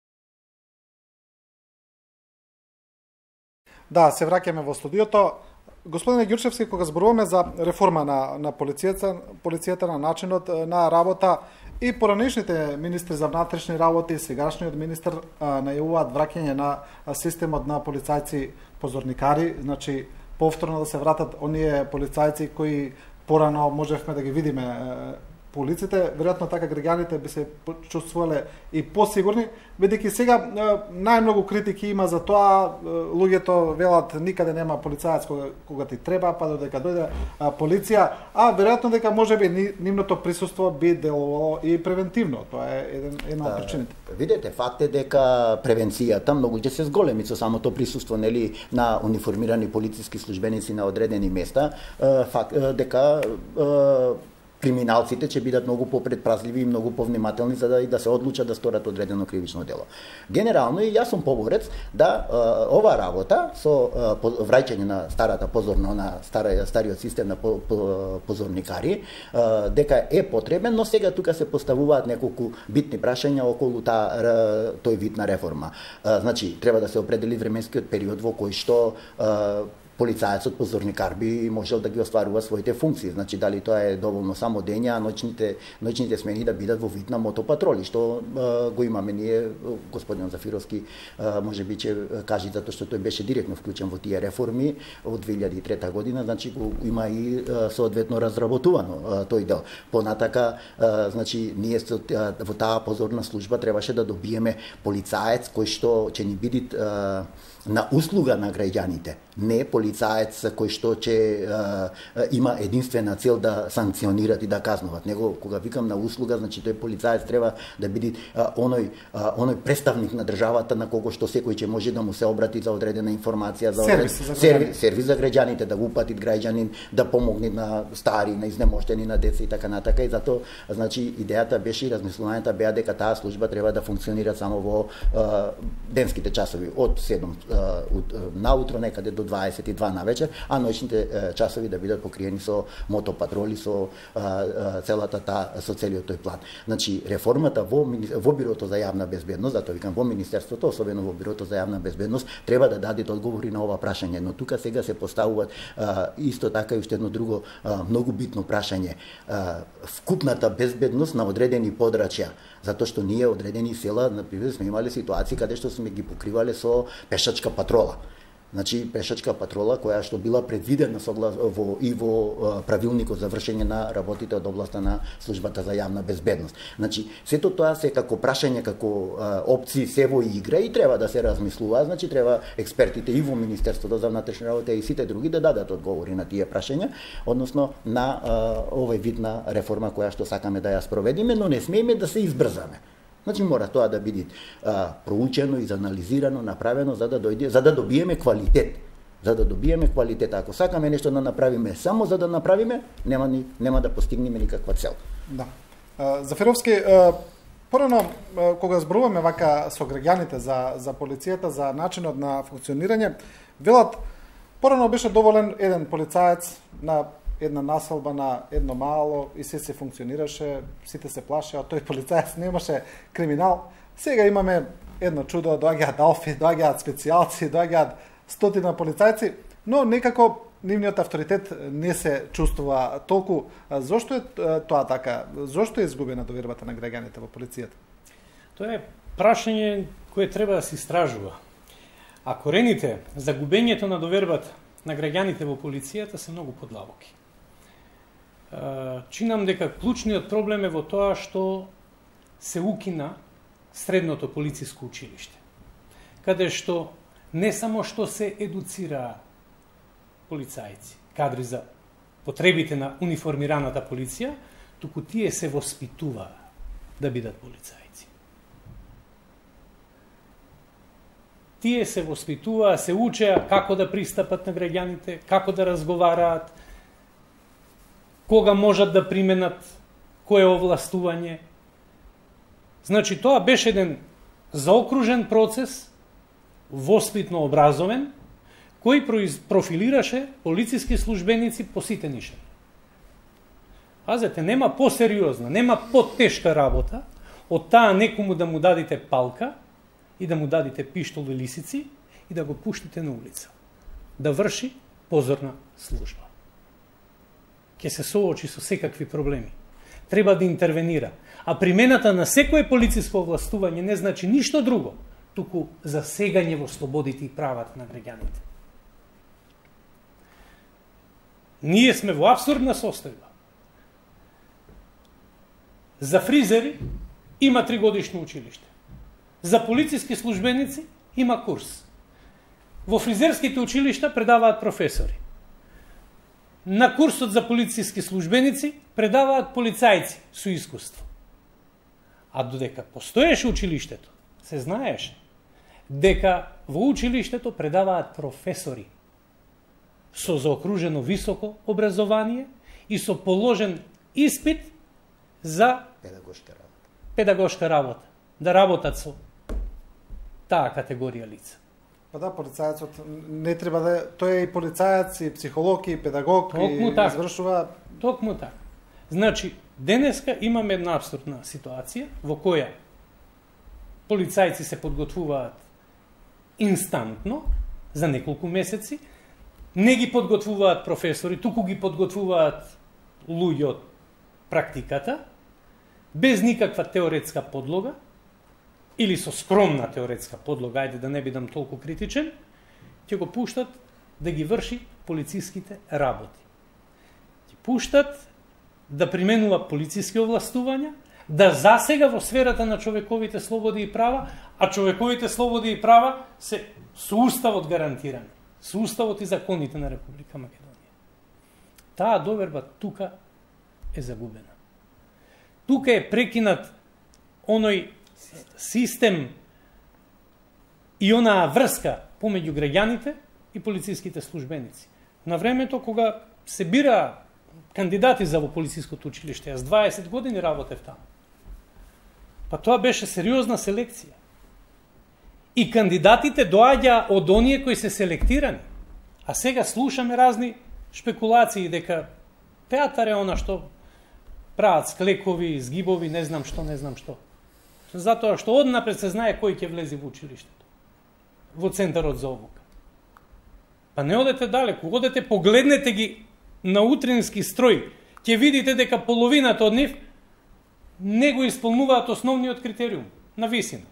Да, се враќаме во студиото. господине Ѓурчевски, кога зборуваме за реформа на полицијата, на начинот на работа, и поранешните министри за внатрешни работи и сегашниот министр најавуваат враќање на системот на полицајци позорникари, значи повторно да се вратат оние полицајци кои порано можевме да ги видиме по улиците, веројатно така граѓаните би се чувствувале и посигурни, бидејќи сега најмногу критики има за тоа, луѓето велат никаде нема полицаец кога ти треба, па додека дојде полиција, а веројатно дека можеби нивното присуство би делувало и превентивно. Тоа е една од причините. Видете, факт е дека превенцијата многу ќе се зголеми со самото присуство, нели, на униформирани полициски службеници на одредени места, факт дека криминалците ќе бидат многу попредпазливи и многу повнимателни за да се одлучат да сторат одредено кривично дело. Генерално и јас сум поборец да ова работа со враќање на старата позорно на стариот систем на позорникари дека е потребен, но сега тука се поставуваат неколку битни прашања околу тој вид на реформа. Значи треба да се определи временскиот период во кој што полицаецот позорникар би можел да ги остварува своите функции. Значи дали тоа е доволно само дења, а ноќните смени да бидат во вид на мотопатроли, што го имаме ние. Господин Зафировски можеби ќе каже затоа што тој беше директно вклучен во тие реформи од 2003 година, значи го има и соодветно разработувано тој дел. Понатака, значи ние во таа позорна служба требаше да добиеме полицаец кој што ќе ни биде на услуга на граѓаните, не полицаец кој што ќе има единствена цел да санкционират и да казнуват. Него кога викам на услуга, значи тој полицаец треба да биде оној представник на државата на кого што секој ќе може да му се обрати за одредена информација, за сервис за граѓаните, да го упати граѓанин, да помогне на стари, на изнемоштени, на деца и така натака. И затоа, значи, идејата беше и размислувањата беа дека таа служба треба да функционира само во денските часови од 7 наутро некаде до 22 на вечер, а ноќните часови да бидат покриени со мотопатроли, со целиот тој план. Значи реформата во Бирото за јавна безбедност, затоа викам во Министерството, особено во Бирото за јавна безбедност, треба да даде одговори на ова прашање, но тука сега се поставуваат исто така и уште едно друго многу битно прашање. Вкупната безбедност на одредени подрачја, затоа што ние одредени села, например, сме имале ситуации каде што сме ги покривале со пешачка патрола. Значи пешачка патрола која што била предвидена во правилникот за вршење на работите од областа на службата за јавна безбедност. Значи сето тоа се како прашање, како опции се во игра и треба да се размислува. Значи треба експертите и во Министерството за внатрешни работи и сите други да дадат одговори на тие прашања, односно на овој вид на реформа која што сакаме да ја спроведиме, но не смееме да се избрзаме. Значи мора тоа да биде проучено, изанализирано, направено за да добиеме квалитет. За да добиеме квалитет. Ако сакаме нешто да направиме само за да направиме, нема да постигнеме никаква цел. Да. Зафировски, порано кога зборуваме вака со граѓаните за полицијата, за начинот на функционирање, велат порано беше доволен еден полицаец на една населба на едно мало и се функционираше, сите се плашеа, тој полицаец немаше криминал. Сега имаме едно чудо, доаѓаат алфи, доаѓаат специјалци, доаѓаат стотина полицајци, но некако нивниот авторитет не се чувствува толку. Зошто е тоа така? Зошто е изгубена довербата на граѓаните во полицијата? Тоа е прашање кое треба да се истражува. А корените за губењето на довербата на граѓаните во полицијата се многу подлабоки. Чинам дека клучниот проблем е во тоа што се укина средното полициско училиште, каде што не само што се едуцираа полицајци, кадри за потребите на униформираната полиција, туку тие се воспитуваа да бидат полицајци. Тие се воспитуваа, се учеа како да пристапат на граѓаните, како да разговараат, кога можат да применат кое овластување. Значи, тоа беше еден заокружен процес, воспитно-образовен, кој профилираше полициски службеници по сите нишави. Пазете, нема посериозна, нема потешка работа од таа некому да му дадите палка и да му дадите пиштол и лисици и да го пуштите на улица. Да врши позорна служба. Ќе се соочи со секакви проблеми. Треба да интервенира. А примената на секое полициско овластување не значи ништо друго, туку засегање во слободите и правата на граѓаните. Ние сме во апсурдна состојба. За фризери има 3-годишно училиште. За полициски службеници има курс. Во фризерските училишта предаваат професори. На курсот за полициски службеници предаваат полицајци со искуство. А додека постоеше училиштето, се знаеше дека во училиштето предаваат професори со заокружено високо образование и со положен испит за педагошка работа. Да работат со таа категорија лица. Па да, полицајецот не треба да тој е и полицаец, и психолог, и педагог, и извршува... Токму така. Значи, денеска имаме една абсурдна ситуација во која полицајци се подготвуваат инстантно за неколку месеци, не ги подготвуваат професори, туку ги подготвуваат луѓе од практиката, без никаква теоретска подлога, или со скромна теоретска подлога, ајде да не бидам толку критичен, ќе го пуштат да ги врши полициските работи. Ќе пуштат да применува полициски овластувања, да засега во сферата на човековите слободи и права, а човековите слободи и права се со уставот гарантирани, со уставот и законите на Република Македонија. Таа доверба тука е загубена. Тука е прекинат оној систем и онаа врска помеѓу граѓаните и полициските службеници. На времето кога се бира кандидати за во полициското училиште, јас 20 години работев таму. Па тоа беше сериозна селекција. И кандидатите доаѓа од оние кои се селектирани. А сега слушаме разни шпекулации дека театар е она што прават склекови, згибови, не знам што. Затоа што однапред се знае кој ќе влезе во училиштето, во центарот за обука. Па не одете далеку, одете, погледнете ги на утрински строј, ќе видите дека половината од нив не го исполнуваат основниот критериум на висина.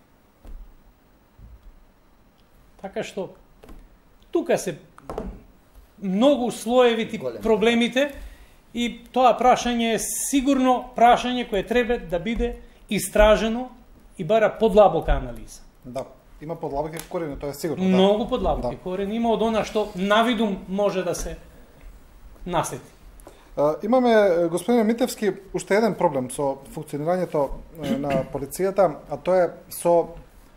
Така што, тука се многу слоевити проблемите и тоа прашање е сигурно прашање кое треба да биде истражено и бара подлабока анализа. Да, има подлабоки корени, тоа е сигурно. Многу подлабоки корени има од она што навидум може да се насети. Имаме, господине Митевски, уште еден проблем со функционирањето на полицијата, а тоа е со,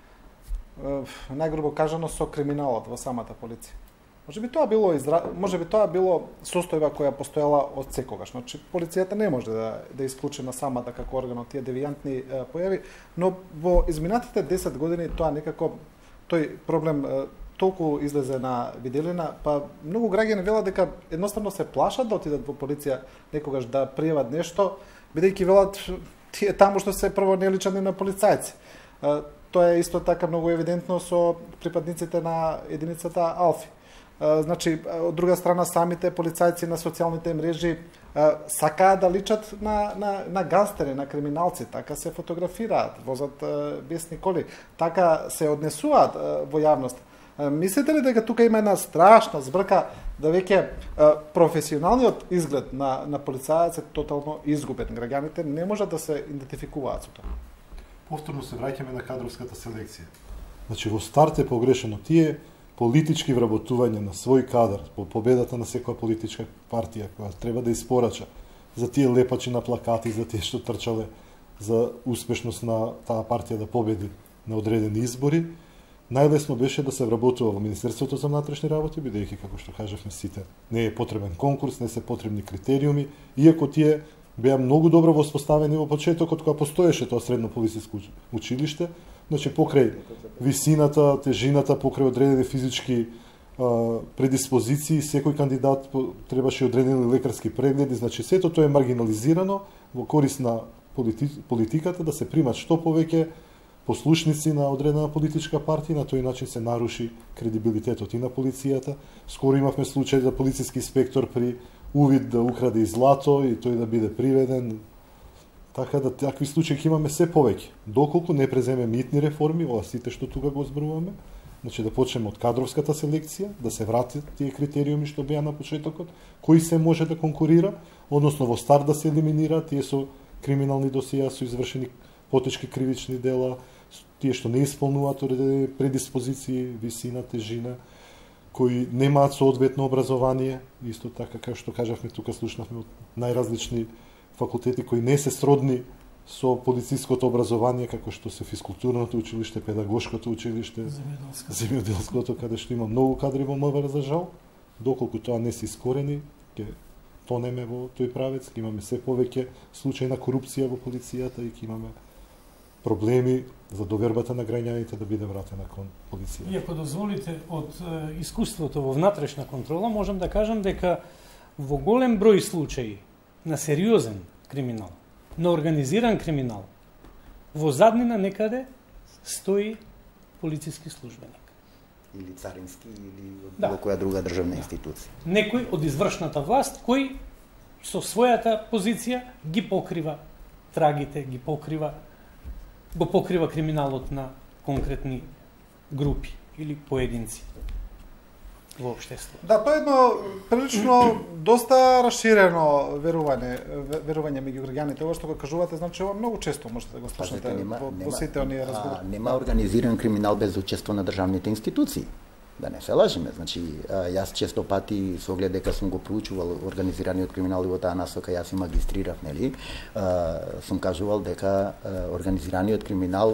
најгрубо кажано, со криминалот во самата полиција. Може би тоа било состојба која постоела од секогаш. Значи, полицијата не може да исклучи на самата како орган од тие девијантни појави, но во изминатите 10 години тоа некако, тој проблем толку излезе на виделина, па многу граѓани велат дека едноставно се плашат да отидат во полиција некогаш да пријават нешто, бидејќи велат тие таму што се прво не личат на полицајци. Тоа е исто така многу евидентно со припадниците на единицата Алфи. Значи, од друга страна, самите полицајци на социјалните мрежи сакаат да личат на гангстери, на криминалци, така се фотографираат, возат бесни коли, така се однесуваат во јавност. Мислите ли дека тука има една страшна збрка да веќе професионалниот изглед на полицајец е тотално изгубен? Граѓаните не можат да се идентификуваат со тоа. Повторно се враќаме на кадровската селекција. Значи, во старт е погрешено тие политички вработување на свој кадар по победата на секоја политичка партија која треба да испорача за тие лепачи на плакати, за тие што трчале за успешност на таа партија да победи на одредени избори, најлесно беше да се вработува во Министерството за внатрешни работи, бидејќи, како што кажавме сите, не е потребен конкурс, не се потребни критериуми, иако тие беа многу добро воспоставени во почетокот кога постоеше тоа средно полициско училиште, значи покрај висината, тежината, покрај одредени физички предиспозиции, секој кандидат требаше одредени лекарски прегледи, значи сето тоа е маргинализирано во корист на политиката да се примат што повеќе послушници на одредена политичка партија, на тој начин се наруши кредибилитетот и на полицијата. Скоро имавме случај за полициски инспектор при увид да украде и злато и тој да биде приведен. Така да такви случаи ќе имаме се повеќе. Доколку не преземе митни реформи, ова сите што тука го зборуваме, значи да почнеме од кадровската селекција, да се вратат тие критериуми што беа на почетокот, кој се може да конкурира, односно во старт да се елиминира тие со криминални досија, со извршени потешки кривични дела, тие што не исполнуваат одредени предиспозиции, висина, тежина, кои немаат соодветно образование, исто така како што кажавме тука, слушнавме од најразлични факултети кои не се сродни со полициското образование, како што се физкултурното училиште, педагошкото училиште, земјоделското, каде што има многу кадри во МВР за жал. Доколку тоа не се искорени, ќе тонеме во тој правец, ќе имаме се повеќе случаи на корупција во полицијата и ќе имаме проблеми за довербата на граѓаните да биде вратена кон полиција. И ако дозволите, од искуството во внатрешна контрола, можам да кажам дека во голем број случаи на сериозен криминал, на организиран криминал, во заднина некаде стои полициски службеник. Или царински, или од било која друга државна институција. Некој од извршната власт кој со својата позиција ги покрива трагите, го покрива криминалот на конкретни групи или поединци во општеството. Да, тоа е едно прилично доста расширено верување меѓу граѓаните. Ова што го кажувате, значи ова многу често можете да го слушнете во сите оние разговори. Нема организиран криминал без учество на државните институции. Да не се лажиме, значи јас често пати со оглед дека сум го проучувал организираниот криминал и во таа насока јас и магистрирав, нели? Сум кажувал дека организираниот криминал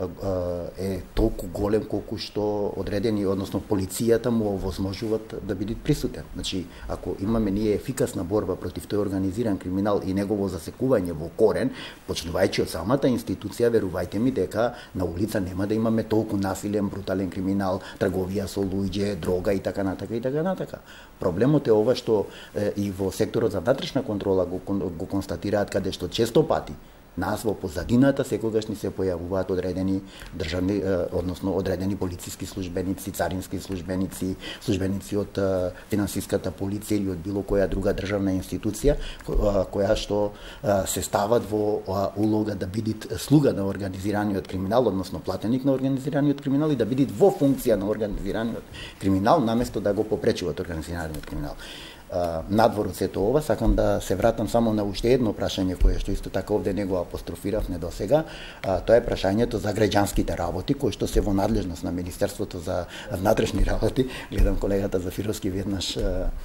е толку голем колку што одредени, односно полицијата му овозможуваат да биде присутен. Значи, ако имаме ние ефикасна борба против тој организиран криминал и негово засекување во корен, почнувајќи од самата институција, верувајте ми дека на улица нема да имаме толку насилен, брутален криминал, трговија со луѓе, дрога и така натака и така натака. Проблемот е ова што и во секторот за внатрешна контрола го констатираат, каде што често пати нас во позадината секогаш ни се појавуваат одредени државни, односно одредени полициски службеници, царински службеници, службеници од финансиската полиција или од било која друга државна институција, која што се стават во улога да бидат слуга на организираниот криминал, односно платеник на организираниот криминал и да бидат во функција на организираниот криминал, наместо да го попречуваат организираниот криминал. Надвор од сето ова, сакам да се вратам само на уште едно прашање кое што исто така овде него апострофирав не досега. Тоа е прашањето за граѓанските работи, кои што се во надлежност на Министерството за внатрешни работи. Гледам колегата Зафировски веднаш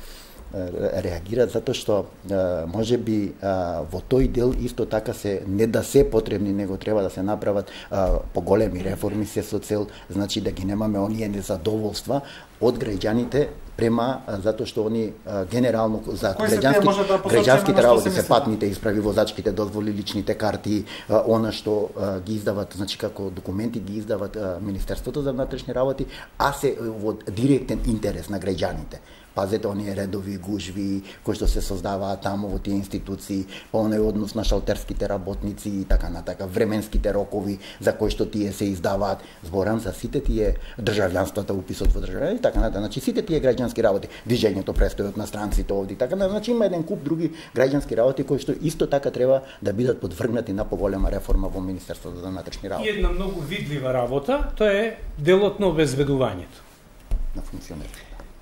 реагира, затоа што можеби во тој дел исто така се не да се потребни, него треба да се направат поголеми реформи се со цел, значи да ги немаме оние незадоволства од граѓаните према затоа што они генерално за граѓанските работи се патните исправи, возачките дозволи, личните карти, она што ги издават, значи како документи ги издават Министерството за внатрешни работи, а се во директен интерес на граѓаните. Пазете оние редови, гужви кои што се создаваат таму во тие институции, по оној однос на шалтерските работници и така натака, временските рокови за кои што тие се издаваат. Зборам за сите тие државјанствата, уписот во државјанство и така натака. Значи сите тие граѓански работи, движењето, престојот на странците овде и така натака. Значи има еден куп други граѓански работи кои што исто така треба да бидат подвргнати на поголема реформа во Министерството за внатрешни работи. И една многу видлива работа, тоа е делот на обезбедувањето на функционерите.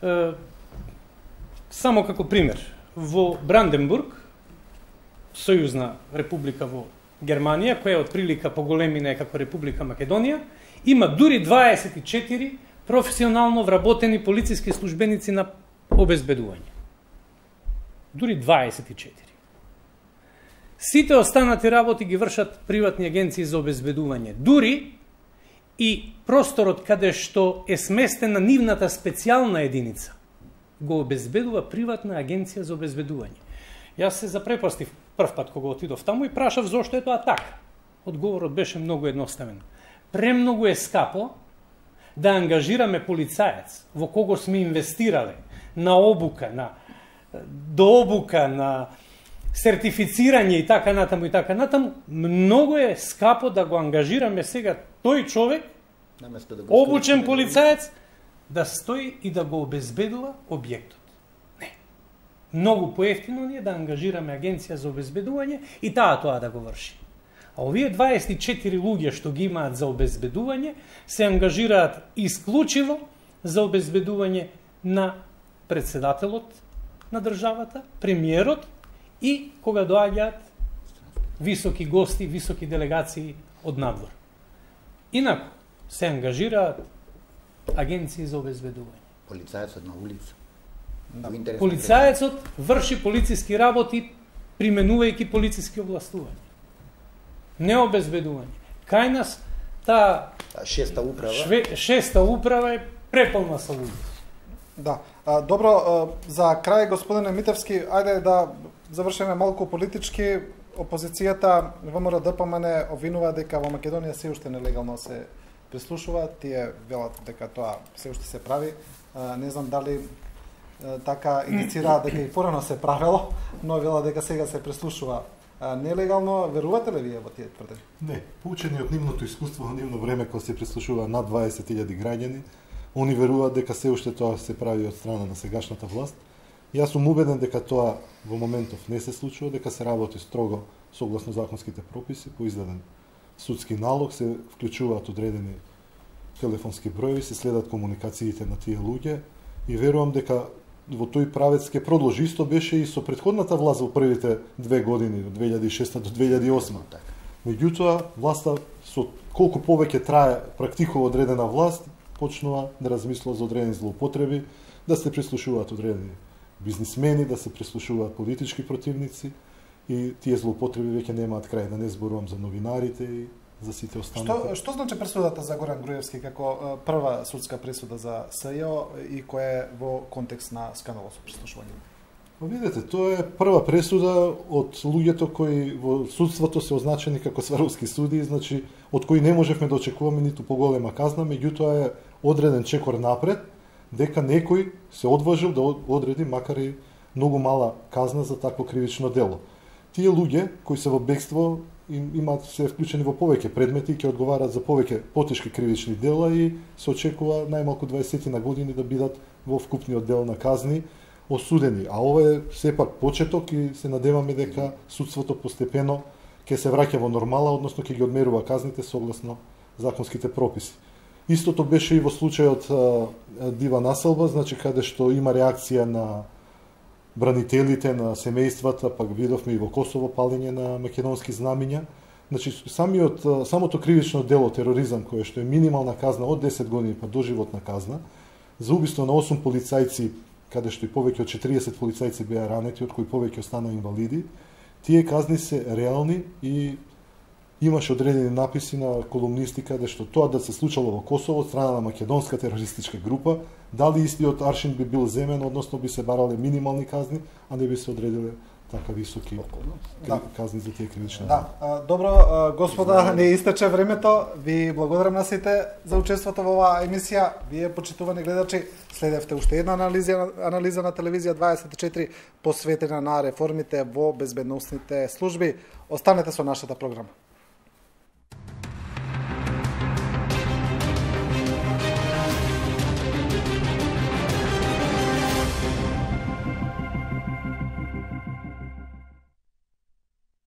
Само како пример, во Бранденбург, сојузна република во Германија, која е од прилика поголемина е како Република Македонија, има дури 24 професионално вработени полициски службеници на обезбедување. Дури 24. Сите останати работи ги вршат приватни агенции за обезбедување. Дури и просторот каде што е сместена нивната специјална единица го обезбедува приватна агенција за обезбедување. Јас се запрепастив прв пат кога отидов таму и прашав зошто е тоа така. Одговорот беше многу едноставен. Премногу е скапо да ангажираме полицаец во кого сме инвестирале на обука, на дообука, на сертифицирање и така натаму, многу е скапо да го ангажираме сега тој човек, наместо да го обучен полицаец, да стои и да го обезбедува објектот. Не. Многу поевтино ни е да ангажираме агенција за обезбедување и таа тоа да го врши. А овие 24 луѓе што ги имаат за обезбедување се ангажираат исклучиво за обезбедување на председателот на државата, премиерот и кога доаѓаат високи гости, високи делегации од надвор. Инаку се ангажираат агенции за обезбедување. Полицајецот на улица. Да. Полицајецот врши полициски работи применувајќи полициски овластувања. Не обезбедување. Кај нас таа шеста управа е преполна со луѓе. Да. Добро, за крај, господине Митевски, ајде да завршиме малку политички. Опозицијата ВМРО ДПМН обвинува дека во Македонија се уште нелегално се прислушува. Тие велат дека тоа се уште се прави. Не знам дали така индицираат дека и порано се правело, но велат дека сега се прислушува нелегално. Верувате ли вие во тие тврдења? Не, поучени од нивното искуство во нивно време кога се прислушува над 20.000 граѓани, они веруваат дека се уште тоа се прави од страна на сегашната власт. Јас сум убеден дека тоа во моментов не се случува, дека се работи строго согласно законските прописи, по издаден судски налог, се вклучуваат одредени телефонски броеви, се следат комуникациите на тие луѓе и верувам дека во тој правец ќе продолжи. Исто беше и со претходната власт во првите 2 години, од 2006 до 2008. Меѓутоа, власта со колку повеќе трае практикува одредена власт, почнува да размислува за одредени злоупотреби, да се прислушуваат одредени бизнисмени, да се прислушуваат политички противници и тие злоупотреби веќе немаат крај. Да не зборувам за новинарите и за сите останати. Што значи пресудата за Горан Груевски како прва судска пресуда за СЈО и која е во контекст на скандалосно прислушување? Видете, тоа е прва пресуда од луѓето кои во судството се означени како сваровски суди, значи од кои не можевме да очекуваме ниту поголема казна, меѓутоа е одреден чекор напред, дека некој се одважил да одреди макар и многу мала казна за такво кривично дело. Тие луѓе кои се во бегство имаат се вклучени во повеќе предмети и ќе одговараат за повеќе потешки кривични дела и се очекува најмалку 20 на години да бидат во вкупниот дел на казни осудени. А ова е сепак почеток и се надеваме дека судството постепено ќе се враќа во нормала, односно ќе ги одмерува казните согласно законските прописи. Истото беше и во случајот Дива населба, значи каде што има реакција на бранителите, на семејствата, пак видовме и во Косово палење на македонски знамиња. Значи самото кривично дело тероризам, кое што е минимална казна од 10 години па доживотна казна, за убиство на 8 полицајци, каде што и повеќе од 40 полицајци беа ранети, од кои повеќе останаа инвалиди, тие казни се реални и имаше одредени написи на колумнисти каде што тоа да се случило во Косово од страна на македонска терористичка група, дали истиот аршин би бил земен, односно би се барале минимални казни, а не би се одредиле така високи казни за тие кривични дела. Добро, господа, не истече времето. Ви благодарам на сите за учеството во оваа емисија. Вие, почитувани гледачи, следевте уште една анализа на телевизија 24 посветена на реформите во безбедносните служби. Останете со нашата програма.